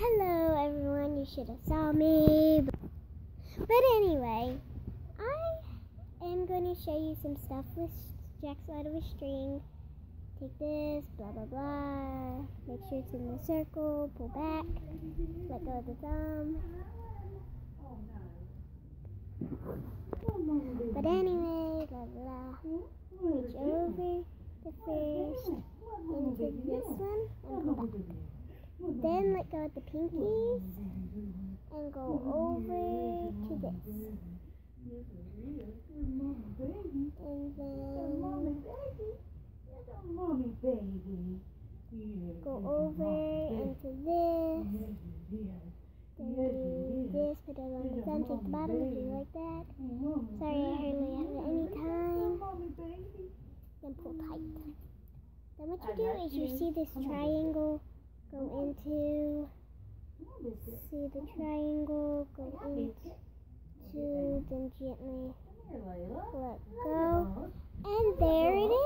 Hello everyone, you should have saw me. But anyway, I am going to show you some stuff with jacks out of a string. Take this, blah blah blah. Make sure it's in the circle, pull back, let go of the thumb. But anyway, blah blah. Reach over the first into this one and pull back. Then let go of the pinkies and go over to this. And then go over into this. Then do this, put it on the thumb, take the bottom, do like that. Sorry, I hardly have it any time. Then pull tight. Then what you do is you see this triangle go into, see the triangle go into, then gently let go, and there it